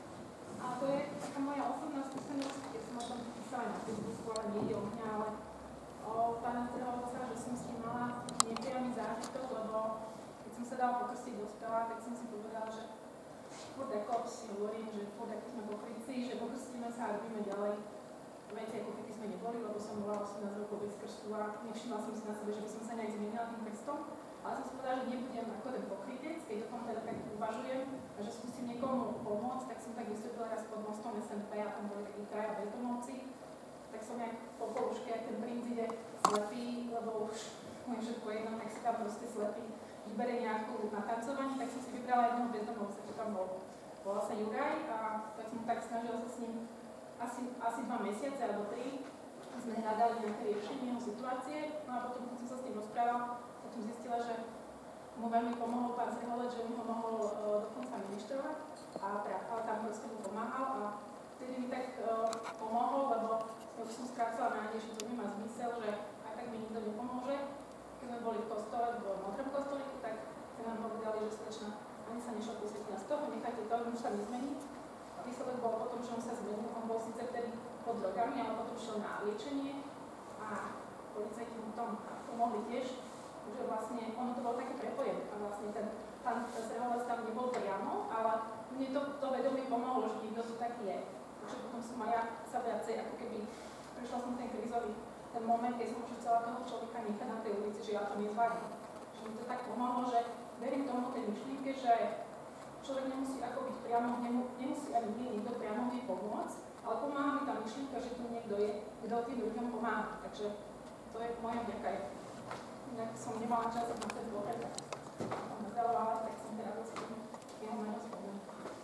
A to je taká moja osobná skúsenosť, keď som o tom písala na Facebooku, ale nie ide o mňa, ale o pána Trhovca, že som s ním mala nepriamy zážitok, lebo keď som sa dala pokrstiť do stola, tak som si povedala, že furt ako si hovorím, že furt ako sme pokrytci, že pokrstíme sa a robíme ďalej veci, ako keby sme neboli, lebo som bola 18 rokov bez krstu a nevšimla som si na sebe, že by som sa nejak zmenila tým krstom. Ale som si povedala, že nebudem ako ten pokrytec, keď o tom teda tak uvažujem a že skúsim niekomu pomôcť, tak som tak vystúpila raz pod mostom SNP a tam boli takí traja bezdomovci. Tak som jak po poluške, jak ten princ ide slepý, lebo už môj všetko jedno, tak si tam proste slepý vybere nejakú na tancovanie, tak som si vybrala jedného bezdomovca, čo tam bol. Volal sa Juraj a tak som tak snažila sa s ním asi 2 mesiace alebo 3. Sme hľadali nejaké riešenie jeho situácie, no a potom, keď som sa s ním rozprávala, tak som zistila, že mu veľmi pomohol pán Zreholec, že mi ho mohol dokonca ministrovať ale tam proste mu pomáhal a vtedy mi tak pomohol, lebo už som skrácala nádej, že to nemá zmysel, že aj tak mi nikto nepomôže. Keď sme boli v kostole, v modrom kostolíku, tak sme nám povedali, že slečna ani sa nešla posvietiť z toho, nechajte to, už sa nezmení. A výsledok bol potom, že on sa zmenil, on bol síce vtedy pod drogami, ale potom šiel na liečenie a policajti mu tom pomohli tiež, že vlastne ono to bolo také prepojené a vlastne ten pán Zreholec tam nebol priamo, ale mne to vedomie pomohlo, že niekto to taký je. Takže potom som aj ja sa viacej, ako keby prešla som ten krízový ten moment, keď som už chcela toho človeka nechať na tej ulici, že ja to nezvládnem. Že mi to tak pomohlo, že verím tomu tej myšlienke, že človek nemusí ako byť priamo, nemusí ani niekto priamo mi pomôcť, ale pomáha mi tá myšlienka, že tu niekto je, kto tým ľuďom pomáha. Takže to je moja vďaka. Inak som nemala čas na ten dôvod, tak som nazdávala, tak som teda rozhodnú jeho meno spomenúť.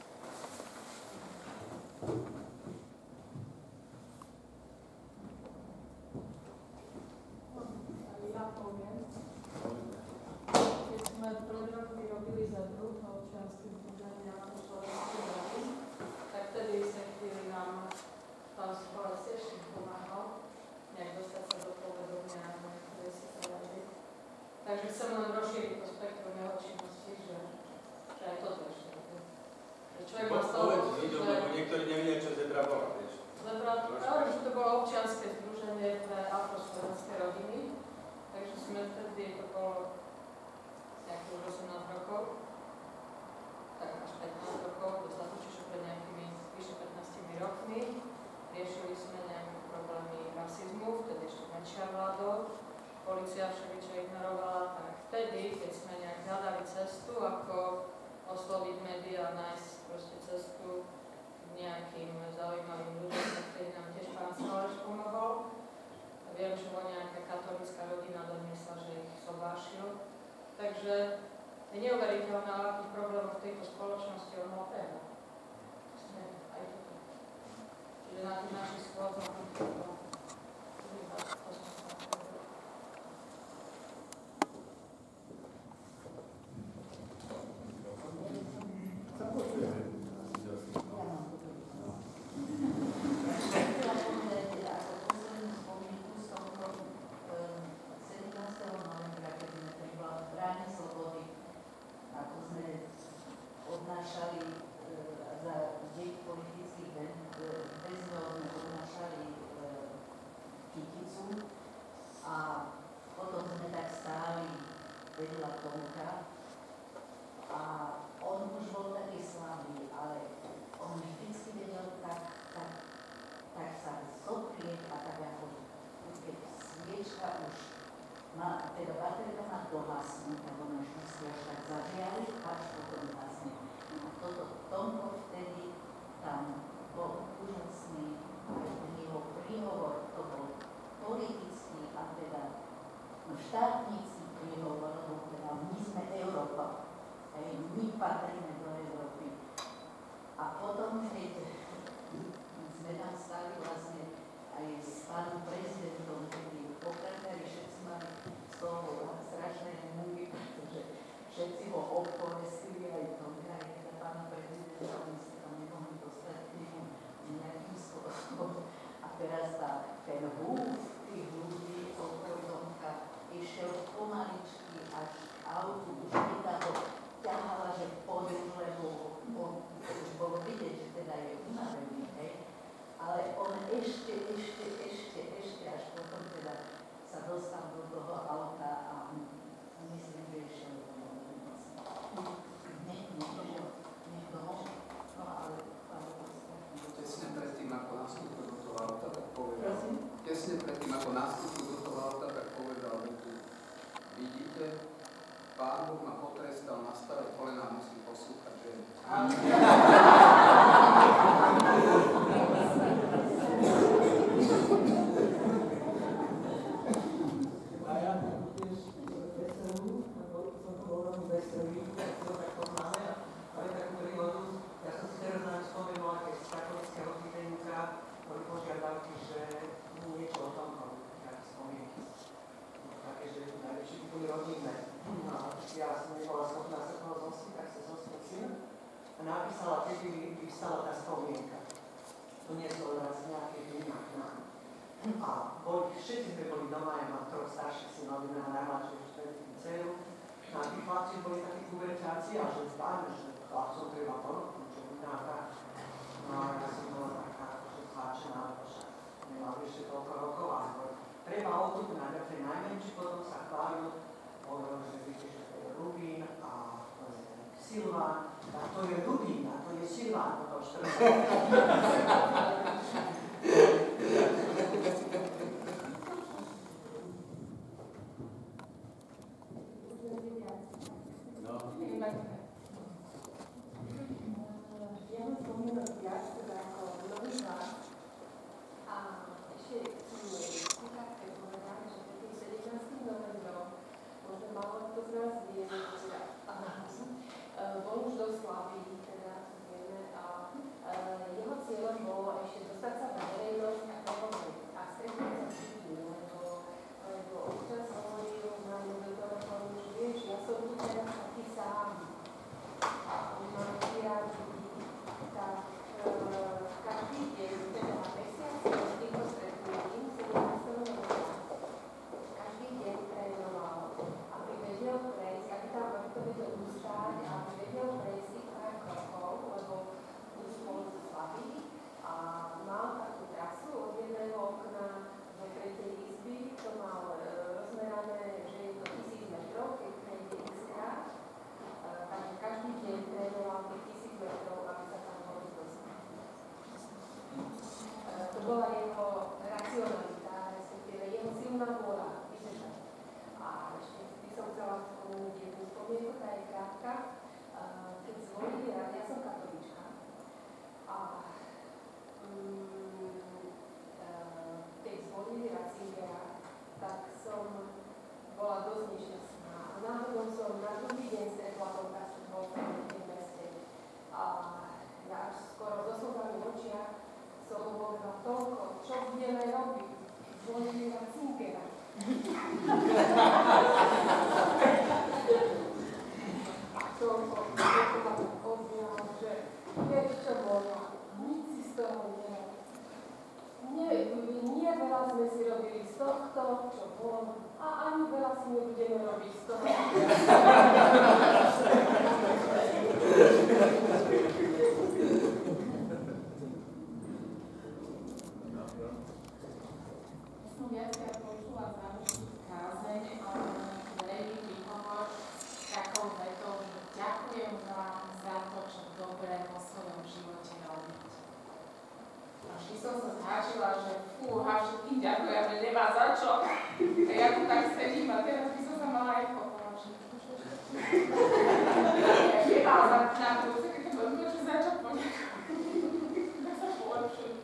Ja poviem. Keď sme pred rokmi robili za druhého občiansky združenia na Slovenskej rady, tak vtedy sa chvíli nám pán Skolec tiež pomáhal nejak dostať sa do povedomia niektoré situácie. Takže chcem len rozšíriť to spektrum jeho činnosti, že aj toto ešte. Človek má stalo, lebo niektorí nevedia, čo Zebra bola, vieš. Zebra, ale že to bolo občianske združenie pre afroslovenské rodiny, takže sme vtedy, to bolo nejakých 18 rokov, tak až 15 rokov, dostatočne, čiže pred nejakými vyše 15 rokmi. Riešili sme nejaké problémy rasizmu, vtedy ešte menšia vládou. Polícia všeličo ignorovala, tak vtedy, keď sme nejak hľadali cestu, ako osloviť médiá, nájsť proste cestu k nejakým zaujímavým ľuďom, ktorý nám tiež pán Saleš pomohol. A viem, že ho nejaká katolická rodina doniesla, že ich sobášil. Takže je neuveriteľné, aký problém v tejto spoločnosti on mal prehľad. Aj toto. Čiže na tých našich schôdzach a potom sme tak stáli vedľa Tomka a on už bol taký slabý, ale on vždycky vedel tak sa zoprieť a tak ako keď sviečka už má, teda baterka má dohasnúť, tak ona už musí až tak zažialiť, až potom hasne. A toto Tomko vtedy tam bol úžasný, aj jeho príhovor, to bol politický a teda štátnický príhovor, lebo teda my sme Európa, my patríme do Európy. A potom, keď sme tam stali vlastne aj s pánom prezidentom, kedy pokračovali, všetci mali z toho strašné múvy, pretože všetci ho obpovestili aj to, aj teda pána prezidenta, oni si tam nemohli dostať k nemu nejakým spôsobom. A teraz ten húf tých ľudí okolo Tomka išiel pomaličky až k autu, už Rita ho ťahala, že podľa, lebo už bolo vidieť, že teda je unavený, hej. Ale on ešte až potom teda sa dostal do toho auta a myslím, že išiel do toho. Nech domov, no ale tesne predtým, ako nastúpil do toho auta, tak povedal. Prosím? Tesne predtým, ako nastúpil do toho auta, tak povedal, vidíte, Pán Boh ma potrestal na staré kolená, musím poslúchať, že napísala, kedy vyvstala tá spomienka. Doniesol raz nejaké vína k nám. A všetci sme boli doma, ja mám 3 starších synov, jedna najmladšiu dceru. A tí chlapci boli takí kuverťáci a že páne, že chlapcov treba ponúknuť, čo vynáka. No a ja som bola taká, že tlačená, lebo však nemal ešte toľko rokov a treba otup na ten najmenší, potom sa chválil, hovoril, že vidíte, že to je Rubín a to je Silván. A to je Rubín, a to je Silván, to už treba. Ja mám spomínam viac, teda ako nový hlas. A ešte týka, keď povedali, že takým 17. novembrom, možno málo kto z nás vie, že bol už dosť slabý, teda vieme, a jeho cieľom bolo ešte dostať sa na verejnosť a pohovoriť. A stretnúť sa s tým, lebo občas hovoril na mobil telefónu, že vieš, ja som tu teraz taký sám. A on má rád ľudí, tak každý deň, teda na mesiaci od týchto stretnutí, 17. novembra, každý deň trénoval, aby vedel prejsť, aby to vedel ustáť, aby vedel prejsť tých pár krokov, lebo už bol slabý a mal takú trasu od jedného okna do tretej izby, to mal rozmerané, že je to 1000 metrov, keď prejde x-krát, takže každý deň trénoval tých 1000 metrov, aby sa tam mohol dostať. To bola jeho racionalita, respektíve jeho silná vôľa vydržať. A ešte by som chcela spomenúť jednu spomienku, tá je krátka. Keď zvolili, ja som katolíčka, a keď zvolili Ratzingera, tak som bola dosť nešťastná. A náhodou som na druhý deň stretla Tomka v tom meste. A ja až skoro so slzami v očiach som hovorila toľko, čo budeme robiť. Zvolili Ratzingera. A toľko ma odňal, že vieš čo bolo, nič si z toho nie veľa sme si robili z tohto, čo bolo, a ani veľa si nebudeme robiť z toho. Som viackrát počula záležitú kázeň, ale veľmi vypomáš začala, že fúha, všetkým ďakujem, že nemá za čo. A ja tu tak sedím a teraz by som sa mala aj pochváliť, že nemá za to, keď to bolo, že za čo poďakovať. Tak sa polepšujem.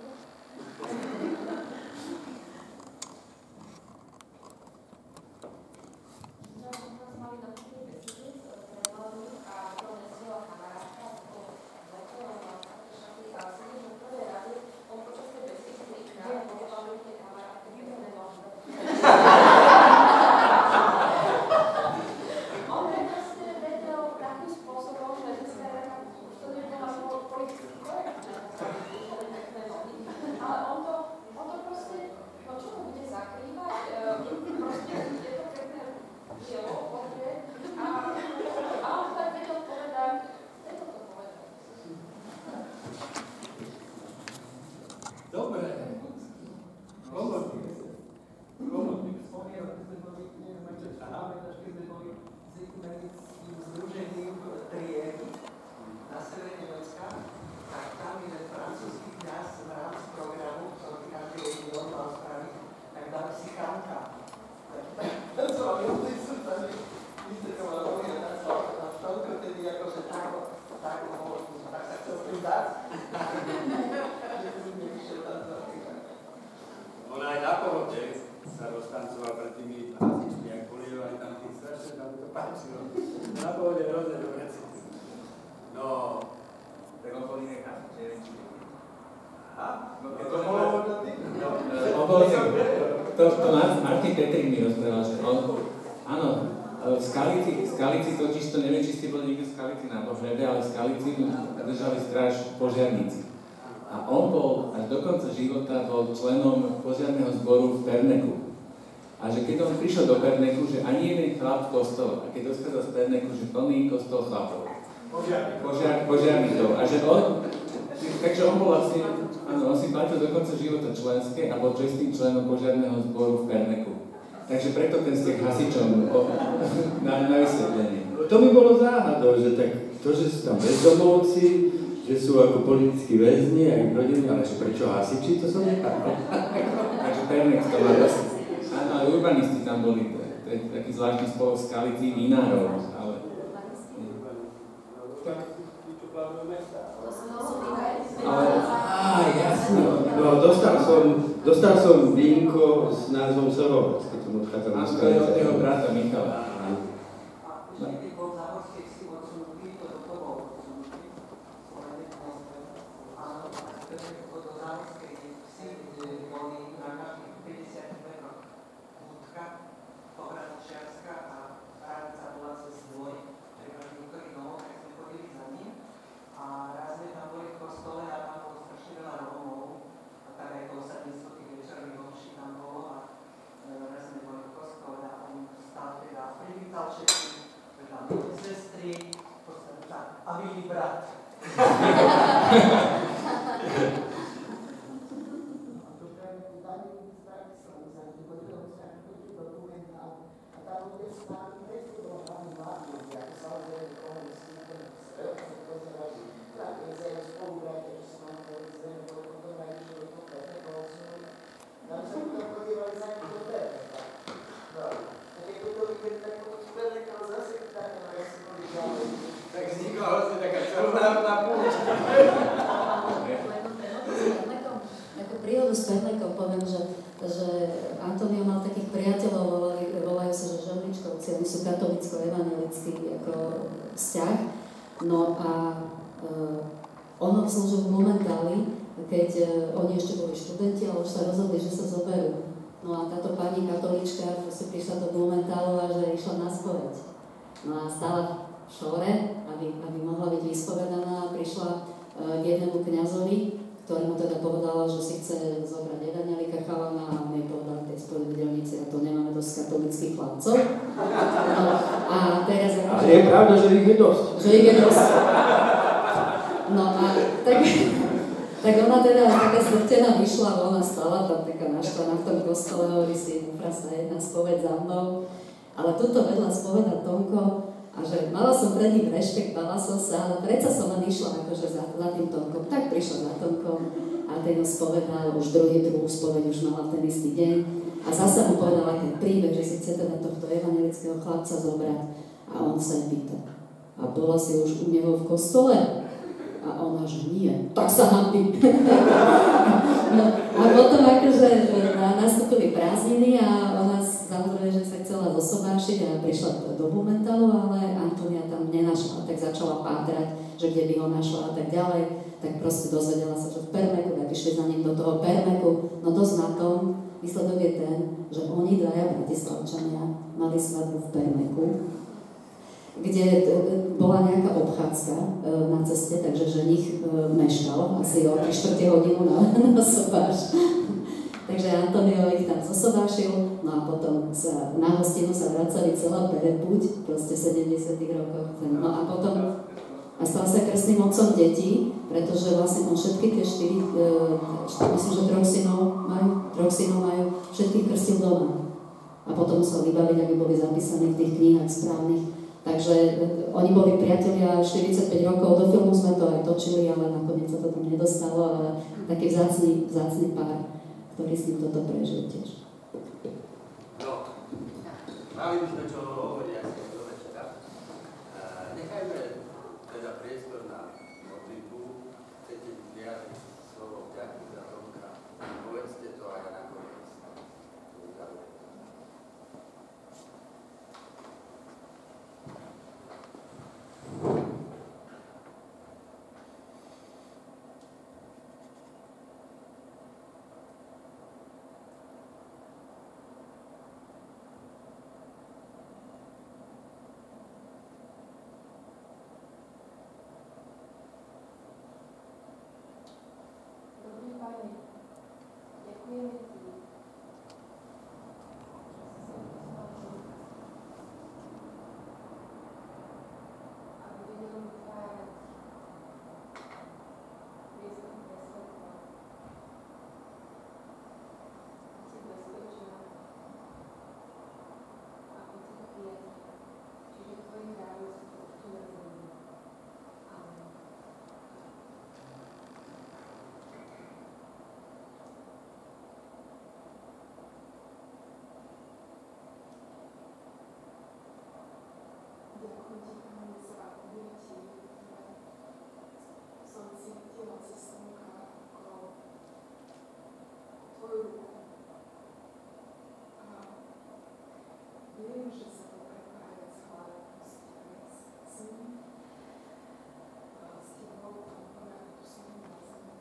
On aj na Pohode sa roztancoval pred tými hasičmi, ak polievali tam tých strašne, tam to páčilo. Na Pohode hrozne dobre cítim. No, Tak on bol iné hasiče. aha, no keď To bolo možno ty? To Martin Petrik mi rozprával, že on, áno, v Skalici totiž to neviem, či ste boli niekde v Skalici na Božnebe, ale v Skalici držali stráž požiarníci. A on bol až do konca života bol členom požiarného zboru v Perneku. A že keď on prišiel do Perneku, že ani jeden chlap v kostole, a keď odchádzal z Perneku, že plný kostol chlapov. Požiarníkov. A že on, takže on bol vlastne, áno, on si platil do konca života členské a bol čestným členom požiarného zboru v Perneku. Takže preto ten ste hasičom na vysvetlenie. To by bolo záhadou, že tak to, že sú tam bezdomovci, že sú ako politickí väzni a ich rodiny, ale že prečo hasiči, to som nechápal. Takže Pernek to má dosť. Áno, ale urbanisti tam boli, to je taký zvláštny spolok Skalici vinárov, ale... Jasno. No, dostal som vínko s názvom Sorovec, keď som odchádzal na Skalice. To je od jeho brata Michala. Ono slúžil v Blumentáli, keď oni ešte boli študenti, ale už sa rozhodli, že sa zoberú. No a táto pani katolíčka si prišla do Blumentálu a že išla na spoveď. No a stála v šore, aby mohla byť vyspovedaná a prišla k jednému kňazovi, ktorému teda povedala, že si chce zobrať evanjelika chalana a on jej povedal tej spovediteľnici, a to nemáme dosť katolíckych chlapcov. No, a teraz... Ale je pravda, že ich je dosť. Že ich je dosť. No a tak ona teda taká zvrtená vyšla, ona stala tam taká naštvaná v tom kostole, hovorí si, frasa jedna spoveď za mnou. Ale tuto vedľa spoveda Tonko a že mala som pred ním rešpekt, bala som sa, ale predsa som len išla akože za tým Tonkom. Tak prišla za Tonkom a a ten ho spovedal, už druhú spoveď už mala ten istý deň. A zase mu povedala ten príbeh, že si chce teda tohto evangelického chlapca zobrať a on sa jej pýta. A bola si už u neho v kostole? A ona, že nie, tak sa hanbí. No, a potom akože nastúpili prázdniny a ona samozrejme, že sa chcela zosobášiť a prišla do Blumenthalu, ale Antonia tam nenašla, tak začala pátrať, že kde by ho našla a tak ďalej. Tak proste dozvedela sa, že v Permeku, tak išli za ním do toho Permeku. No dosť na tom, výsledok je ten, že oni dvaja Bratislavčania mali svadbu v Permeku, kde bola nejaká obchádzka na ceste, takže ženich meškal asi o 3/4 hodinu na sobáš. Takže Antonio ich tam zosobášil, no a potom sa na hostinu sa vracali celá perepuť, proste v 70. rokoch. No a potom a stal sa krstným otcom detí, pretože vlastne on všetky tie myslím, že troch synov majú, všetkých krstil doma. A potom musel vybaviť, aby boli zapísané v tých knihách správnych. Takže oni boli priatelia 45 rokov, do filmu sme to aj točili, ale nakoniec sa to tam nedostalo, ale taký vzácny pár, ktorý s ním toto prežil tiež. No, mali by sme čo hovoriť asi do večera. Nechajme teda priestor na modlitbu. Chcete vyjadriť slovo vďaky za Tomka, povedzte to aj nakoniec. Pane, ďakujeme Ti, že aby vedel vytvárať priestor pre svetlo. Si bezpečná a byť prijať, čiže Tvoje kráľovstvo tu na zemi. Amen. Ďakujem Ti, Pane, za objatie, ktoré som cítila cez Tomka ako Tvoju ruku. A viem, že sa to prepája s hľadnosť aj s ním, a s Tebou, Pane, ako tu som na zemi.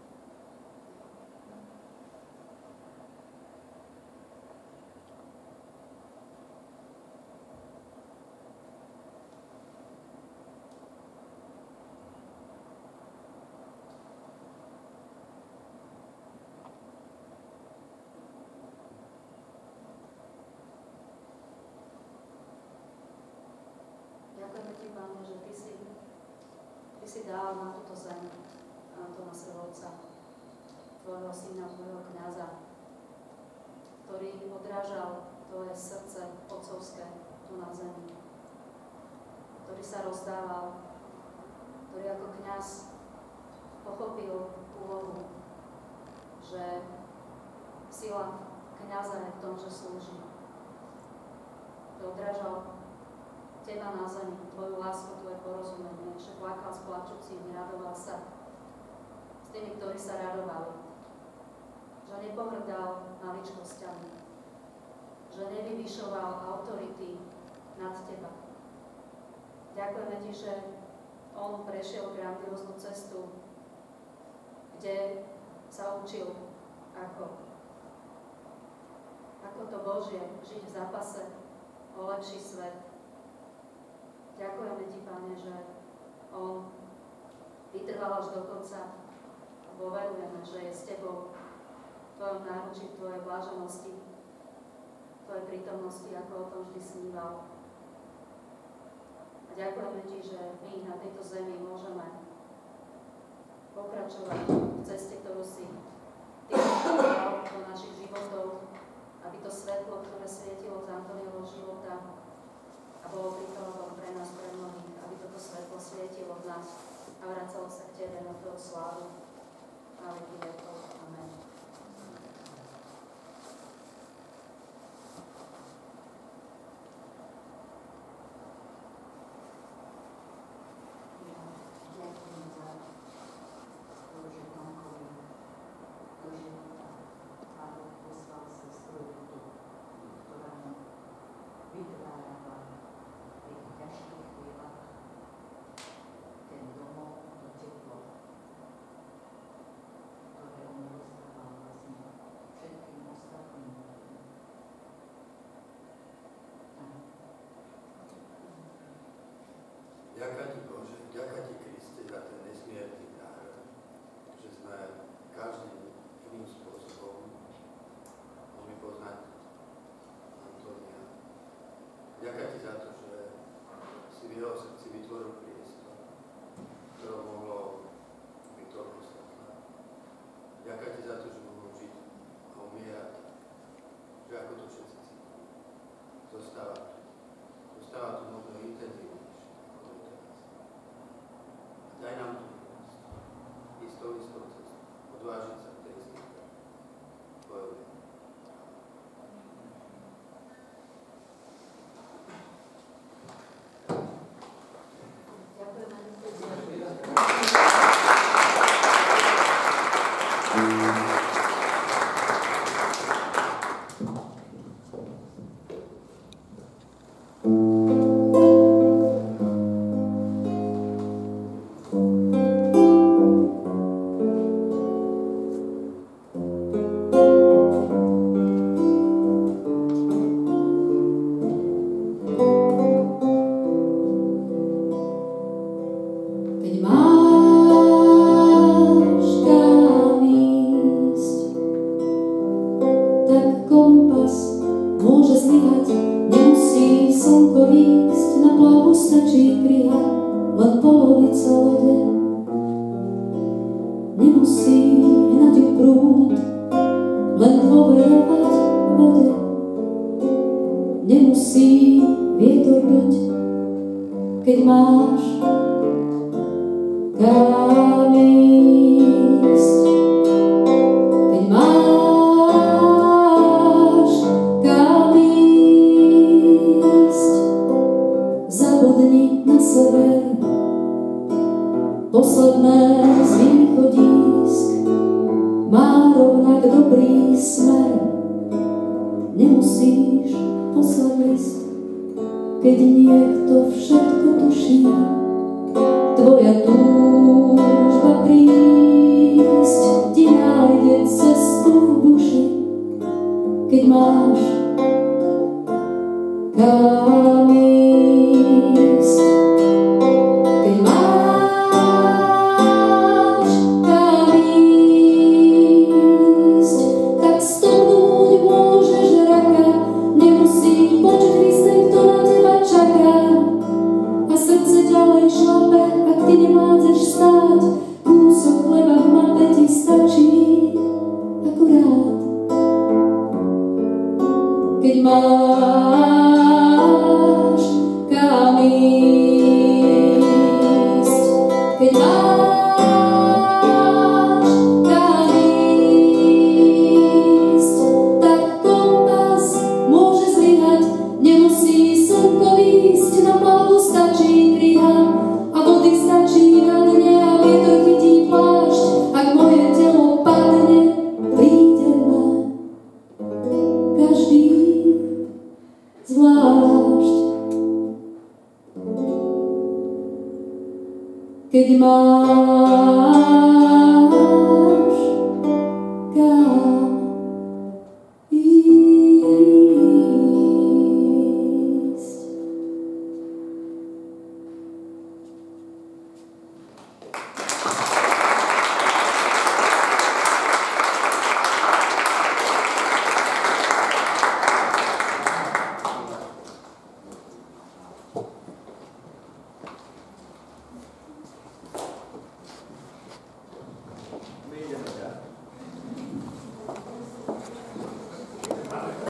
Ďakujeme Ti, Pane, že Ty si dal na túto zem Antona Srhovca, Tvojho syna, Tvojho kňaza, ktorý odrážal Tvoje srdce otcovské tu na zemi, ktorý sa rozdával, ktorý ako kňaz pochopil úlohu, že sila kňaza je v tom, že slúži. Že odrážal Teba na zemi, Tvoju lásku, Tvoje porozumenie, že plakal s plačúcimi, radoval sa s tými, ktorí sa radovali. Že nepohrdal maličkosťami. Že nevyvyšoval autority nad Teba. Ďakujeme Ti, že on prešiel grandióznu cestu, kde sa učil, ako to Božie žiť v zápase o lepší svet. Ďakujeme Ti, Pane, že on vytrval až do konca, lebo verujeme, že je s Tebou v Tvojom náručí, v Tvojej bláženosti, v Tvojej prítomnosti, ako o tom vždy sníval. A ďakujeme Ti, že my na tejto zemi môžeme pokračovať v ceste, ktorú si Ty dal do našich životov, aby to svetlo, ktoré svietilo z Antoniovho života a bolo príkladom pre nás, pre mnohých, aby toto svetlo svietilo v nás a vracalo sa k Tebe na Tvoju slávu. Na veky vekov. vytvoril priestor, ktoré mohlo byť toľko svetla. Ďakujem ti za to, že mohol žiť a umierať, že ako to všetci cítim. Zostáva tu možno intenzívnejšie, ako to je teraz. Daj nám tu istou cestou, odvážiť sa v tej istej tvojou vieru. Keď máš